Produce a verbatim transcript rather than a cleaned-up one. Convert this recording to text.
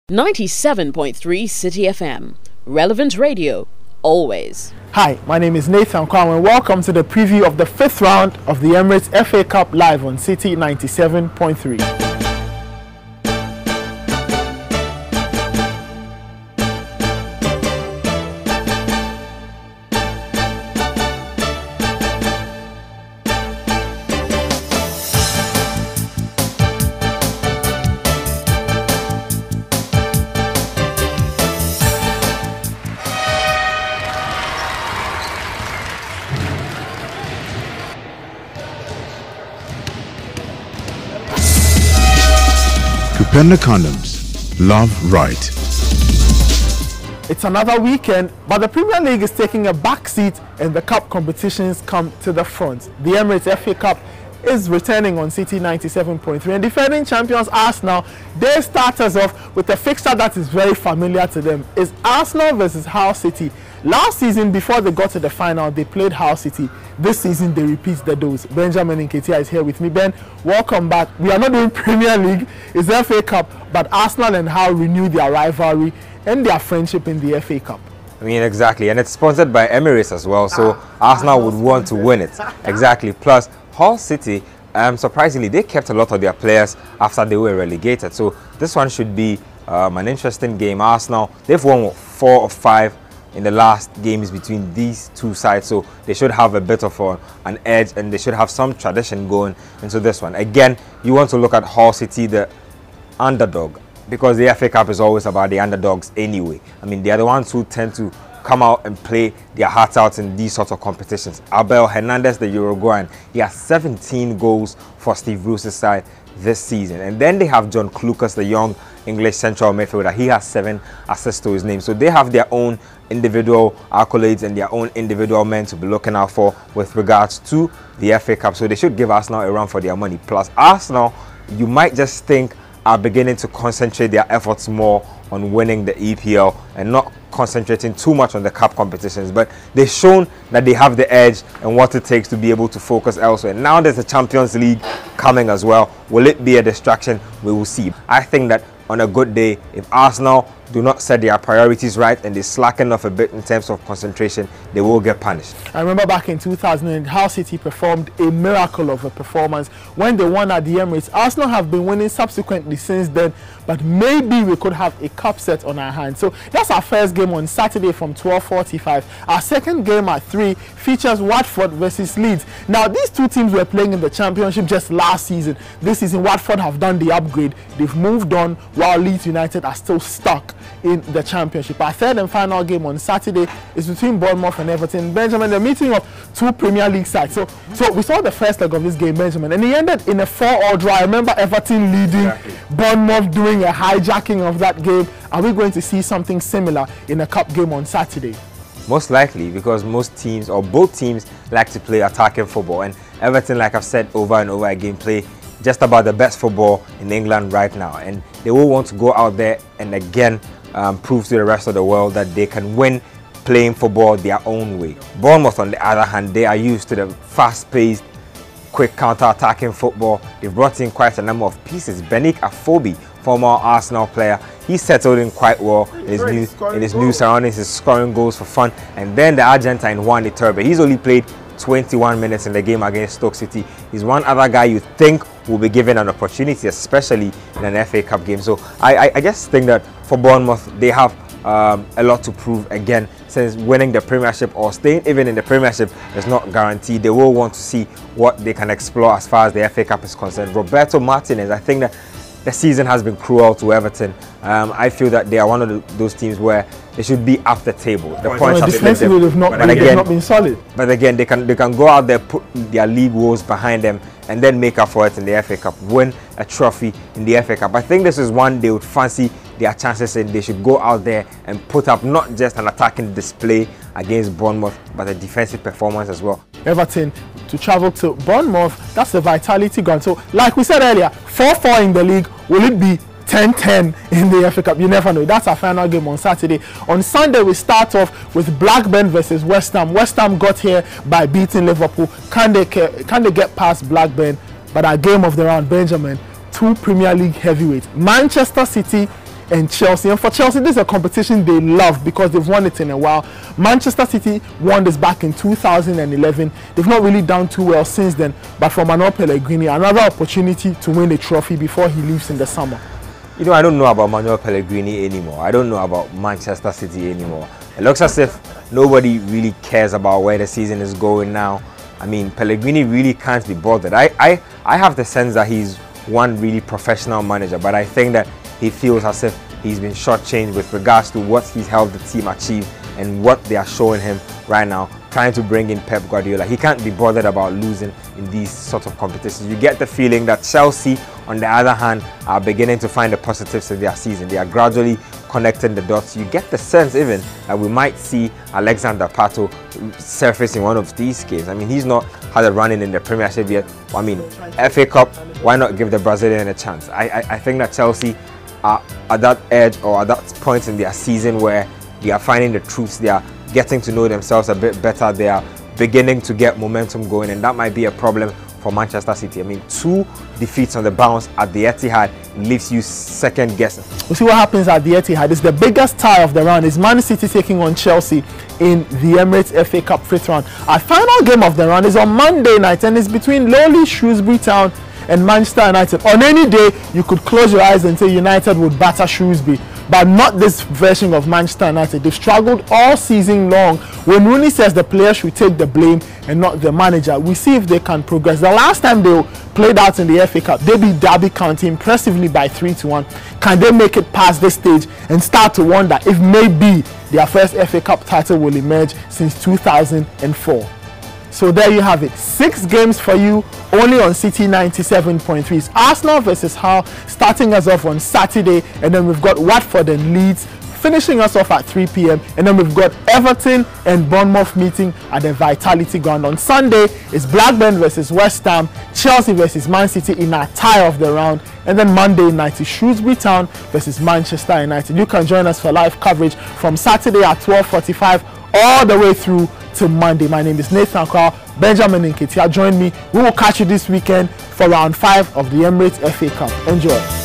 ninety-seven point three City F M. Relevant radio, always. Hi, my name is Nathan Kwame and welcome to the preview of the fifth round of the Emirates F A Cup live on City ninety-seven point three. Kupenda Condoms. Love right. It's another weekend, but the Premier League is taking a back seat and the cup competitions come to the front. The Emirates F A Cup is returning on City ninety-seven point three, and defending champions Arsenal, they start us off with a fixture that is very familiar to them. It's Arsenal versus Hull City. Last season, before they got to the final, they played Hull City. This season, they repeat the dose. Benjamin Nketiah is here with me. Ben, welcome back. We are not doing Premier League, it's the F A Cup, but Arsenal and Hull renew their rivalry and their friendship in the F A Cup. I mean, exactly, and it's sponsored by Emirates as well, so ah, Arsenal would want to win it. Exactly. Plus, Hull City, um, surprisingly, they kept a lot of their players after they were relegated. So this one should be um, an interesting game. Arsenal, they've won four or five in the last games between these two sides, so they should have a bit of a, an edge, and they should have some tradition going into this one. Again, you want to look at Hull City, the underdog, because the F A Cup is always about the underdogs anyway. I mean, they are the ones who tend to come out and play their hearts out in these sorts of competitions. Abel Hernandez, the Uruguayan, he has seventeen goals for Steve Bruce's side this season. And then they have John Klukas, the young English central midfielder. He has seven assists to his name. So they have their own individual accolades and their own individual men to be looking out for with regards to the F A Cup. So they should give Arsenal a run for their money. Plus, Arsenal, you might just think, are beginning to concentrate their efforts more on winning the E P L and not concentrating too much on the cup competitions, but they've shown that they have the edge and what it takes to be able to focus elsewhere. Now there's the Champions League coming as well. Will it be a distraction? We will see. I think that on a good day, if Arsenal do not set their priorities right and they slacken off a bit in terms of concentration, they will get punished. I remember back in two thousand, Hull City performed a miracle of a performance when they won at the Emirates. Arsenal have been winning subsequently since then, but maybe we could have a cup set on our hands. So that's our first game on Saturday from twelve forty-five. Our second game at three features Watford versus Leeds. Now, these two teams were playing in the Championship just last season. This season, Watford have done the upgrade. They've moved on, while Leeds United are still stuck in the Championship. Our third and final game on Saturday is between Bournemouth and Everton. Benjamin, the meeting of two Premier League sides. So, so we saw the first leg of this game, Benjamin, and it ended in a four all draw. I remember Everton leading, exactly. Bournemouth doing a hijacking of that game. Are we going to see something similar in a cup game on Saturday? Most likely, because most teams, or both teams, like to play attacking football, and Everton, like I've said over and over again, play just about the best football in England right now, and they will want to go out there and again um, prove to the rest of the world that they can win playing football their own way. Bournemouth, on the other hand, they are used to the fast-paced, quick counter-attacking football. They've brought in quite a number of pieces. Benik Afobe, former Arsenal player, he settled in quite well in his new in his new surroundings. He's scoring goals for fun. And then the Argentine Juan Iturbe, he's only played twenty-one minutes in the game against Stoke City. He's one other guy you think will be given an opportunity, especially in an F A Cup game. So I, I, I just think that for Bournemouth, they have um, a lot to prove again, since winning the Premiership or staying even in the Premiership is not guaranteed. They will want to see what they can explore as far as the F A Cup is concerned. Roberto Martinez, I think that the season has been cruel to Everton. Um, I feel that they are one of the, those teams where they should be off the table. The well, points well, have defensively they've not, but they've again, not been solid. But again, they can they can go out there, put their league woes behind them, and then make up for it in the F A Cup, win a trophy in the F A Cup. I think this is one they would fancy their chances in. They should go out there and put up not just an attacking display against Bournemouth, but a defensive performance as well. Everton to travel to Bournemouth, that's the vitality gone. So, like we said earlier, four four in the league. Will it be ten ten in the F A Cup? You never know. That's our final game on Saturday. On Sunday, we start off with Blackburn versus West Ham. West Ham got here by beating Liverpool. Can they, can they get past Blackburn? But our game of the round, Benjamin, two Premier League heavyweights, Manchester City and Chelsea. And for Chelsea, this is a competition they love because they've won it in a while. Manchester City won this back in two thousand eleven. They've not really done too well since then, but for Manuel Pellegrini, another opportunity to win a trophy before he leaves in the summer. You know, I don't know about Manuel Pellegrini anymore. I don't know about Manchester City anymore. It looks as if nobody really cares about where the season is going now. I mean, Pellegrini really can't be bothered. I, I, I have the sense that he's one really professional manager, but I think that he feels as if he's been shortchanged with regards to what he's helped the team achieve and what they are showing him right now, trying to bring in Pep Guardiola. He can't be bothered about losing in these sort of competitions. You get the feeling that Chelsea, on the other hand, are beginning to find the positives in their season. They are gradually connecting the dots. You get the sense even that we might see Alexander Pato surface in one of these games. I mean, he's not had a run-in in the Premiership yet. I mean, F A Cup, why not give the Brazilian a chance? I, I, I think that Chelsea are at that edge or at that point in their season where they are finding the truths. They are getting to know themselves a bit better. They are beginning to get momentum going, and that might be a problem for Manchester City. I mean, two defeats on the bounce at the Etihad leaves you second guessing. We'll see what happens at the Etihad. It's the biggest tie of the round. Is Man City taking on Chelsea in the Emirates F A Cup fifth round. Our final game of the round is on Monday night, and it's between lowly Shrewsbury Town and Manchester United. On any day, you could close your eyes and say United would batter Shrewsbury, but not this version of Manchester United. They've struggled all season long. When Rooney says the players should take the blame and not the manager, we see if they can progress. The last time they played out in the F A Cup, they beat Derby County impressively by three to one. Can they make it past this stage and start to wonder if maybe their first F A Cup title will emerge since two thousand four? So there you have it. Six games for you only on City ninety-seven point three. It's Arsenal versus Hull starting us off on Saturday, and then we've got Watford and Leeds finishing us off at three p m and then we've got Everton and Bournemouth meeting at the Vitality Ground. On Sunday, it's Blackburn versus West Ham, Chelsea versus Man City in our tie of the round, and then Monday night is Shrewsbury Town versus Manchester United. You can join us for live coverage from Saturday at twelve forty-five all the way through to Monday. My name is Nathan Carl. Benjamin Nketiah join me. We will catch you this weekend for round five of the Emirates F A Cup. Enjoy.